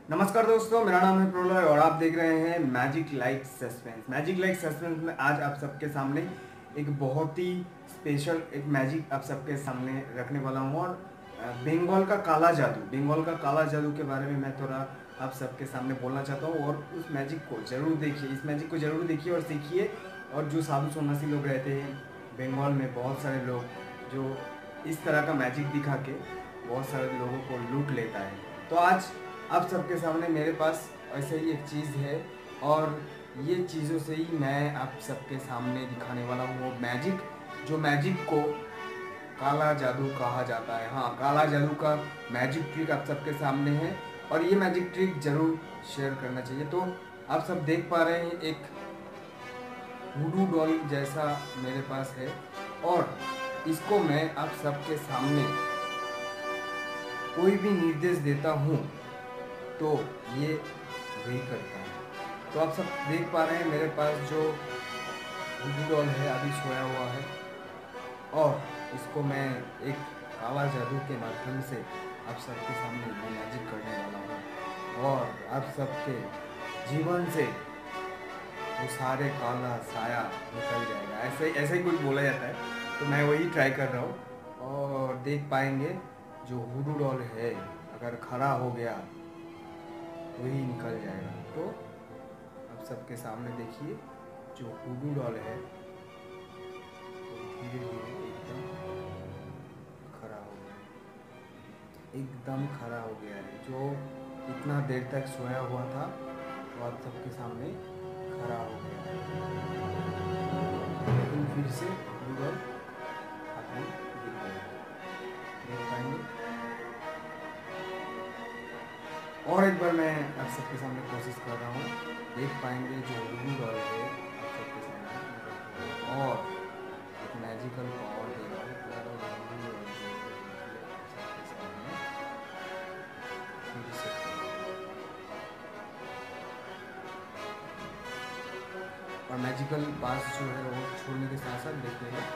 नमस्कार दोस्तों, मेरा नाम है प्रोलय और आप देख रहे हैं magic like suspense. Magic like suspense में आज आप सबके सामने एक बहुत ही स्पेशल एक मैजिक आप सबके सामने रखने वाला हूँ। और बंगाल का काला जादू के बारे में मैं थोड़ा आप सबके सामने बोलना चाहता हूँ। और उस मैजिक को ज़रूर देखिए, इस मैजिक को ज़रूर देखिए और सीखिए। और जो साधु सन्यासी लोग रहते हैं बंगाल में, बहुत सारे लोग जो इस तरह का मैजिक दिखा के बहुत सारे लोगों को लूट लेता है। तो आज आप सबके सामने मेरे पास ऐसे ही एक चीज़ है और ये चीज़ों से ही मैं आप सबके सामने दिखाने वाला हूँ वो मैजिक, जो मैजिक को काला जादू कहा जाता है। हाँ, काला जादू का मैजिक ट्रिक आप सबके सामने है और ये मैजिक ट्रिक ज़रूर शेयर करना चाहिए। तो आप सब देख पा रहे हैं एक वुडू डॉल जैसा मेरे पास है और इसको मैं आप सबके सामने कोई भी निर्देश देता हूँ तो ये वही करता है। तो आप सब देख पा रहे हैं मेरे पास जो वुडू डॉल है अभी सोया हुआ है और इसको मैं एक काला जादू के माध्यम से आप सबके सामने ये मैजिक करने वाला हूँ और आप सबके जीवन से वो सारे काला साया निकल जाएगा। ऐसे ही कुछ बोला जाता है, तो मैं वही ट्राई कर रहा हूँ। और देख पाएंगे जो वुडू डॉल है अगर खड़ा हो गया वही निकल जाएगा। तो आप सबके सामने देखिए जो वुडू डॉल है धीरे धीरे एकदम खड़ा हो गया है। जो इतना देर तक सोया हुआ था वो आप सबके सामने खड़ा हो गया है। लेकिन फिर से वुडू डॉल हाथ में गिर गया, देख पाएंगे। और एक बार मैं आप सबके सामने कोशिश कर रहा हूँ, देख पाएंगे जो वुडू डॉल है आप सबके सामने और एक मैजिकल पावर दे रहा हूँ पूरा वुडू डॉल सबके सामने फिर से। और मैजिकल पास जो है वो छोड़ने के साथ साथ देखते हैं।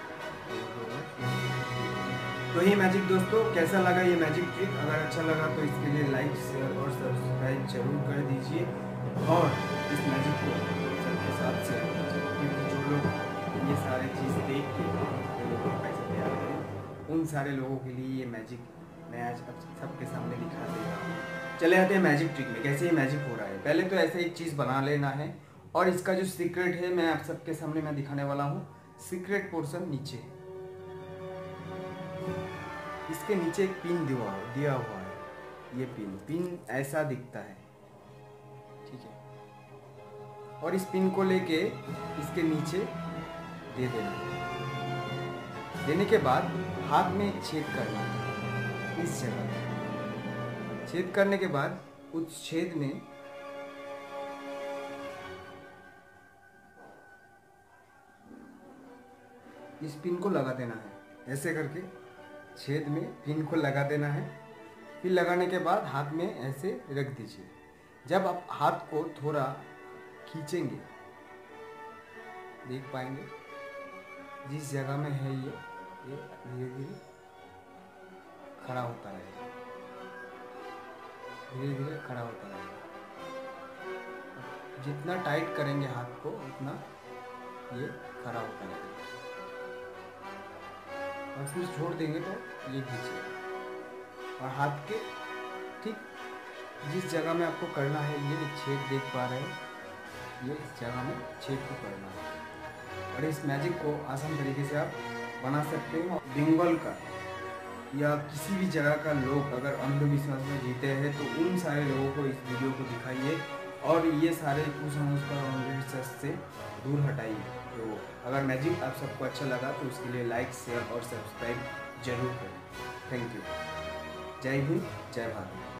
तो ये मैजिक दोस्तों कैसा लगा ये मैजिक ट्रिक? अगर अच्छा लगा तो इसके लिए लाइक शेयर और सब्सक्राइब जरूर कर दीजिए और इस मैजिक को सबके साथ शेयर कीजिए, क्योंकि जो लोग ये सारे चीज़ देख के पैसे तैयार करें उन सारे लोगों के लिए ये मैजिक मैं आज अब सबके सामने दिखा दे रहा हूँ। चले आते हैं मैजिक ट्रिक में, कैसे ये मैजिक हो रहा है। पहले तो ऐसे एक चीज़ बना लेना है और इसका जो सीक्रेट है मैं आप सबके सामने मैं दिखाने वाला हूँ। सीक्रेट पोर्शन नीचे है, इसके नीचे एक पिन दिया हुआ है। ये पिन ऐसा दिखता है, ठीक है। और इस पिन को लेके इसके नीचे दे देना है। देने के बाद हाथ में एक छेद करना है इस जगह पे। छेद करने के बाद उस छेद में इस पिन को लगा देना है। ऐसे करके छेद में पिन को लगा देना है। फिर लगाने के बाद हाथ में ऐसे रख दीजिए। जब आप हाथ को थोड़ा खींचेंगे देख पाएंगे जिस जगह में है ये धीरे धीरे खड़ा होता रहेगा, धीरे धीरे खड़ा होता रहेगा। जितना टाइट करेंगे हाथ को उतना ये खड़ा होता रहेगा और फिर छोड़ देंगे तो ये खींचेगा। और हाथ के ठीक जिस जगह में आपको करना है ये छेद देख पा रहे हैं, ये इस जगह में छेद को करना है। और इस मैजिक को आसान तरीके से आप बना सकते हैं। बंगाल का या किसी भी जगह का लोग अगर अंधविश्वास में जीते हैं तो उन सारे लोगों को इस वीडियो को दिखाइए और ये सारे कुसंस्कार और अंधविश्वास से दूर हटाइए। तो अगर मैजिक आप सबको अच्छा लगा तो उसके लिए लाइक शेयर और सब्सक्राइब जरूर करें। Thank you. जय हिंद, जय भारत।